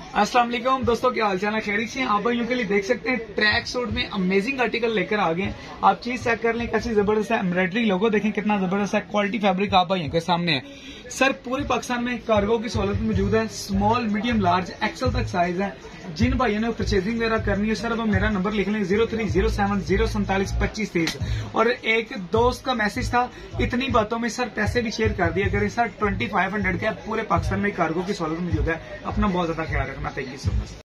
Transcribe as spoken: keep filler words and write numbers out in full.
अस्सलाम वालेकुम दोस्तों, क्या हालचाल है? खैरियत से आप भाइयों के लिए देख सकते हैं ट्रैक सूट में अमेजिंग आर्टिकल लेकर आ गए। आप चीज चेक कर लें, कैसी जबरदस्त है। एम्ब्रॉयडरी लोगो देखें कितना जबरदस्त है। क्वालिटी फैब्रिक आप भाइयों के सामने है। सर पूरे पाकिस्तान में कार्गो की सहूलत मौजूद है। स्मॉल, मीडियम, लार्ज, एक्सल तक साइज है। जिन भाइयों ने परचेजिंग वगैरह करनी है सर, अब मेरा नंबर लिख लें zero three zero seven zero सैंतालीस पच्चीस तेईस। और एक दोस्त का मैसेज था, इतनी बातों में सर पैसे भी शेयर कर दिया करें। सर ट्वेंटी फाइव हंड्रेड के पूरे पाकिस्तान में कार्गो की सहूलत मौजूद है। अपना बहुत ज्यादा ख्याल रखना। Thank you so much.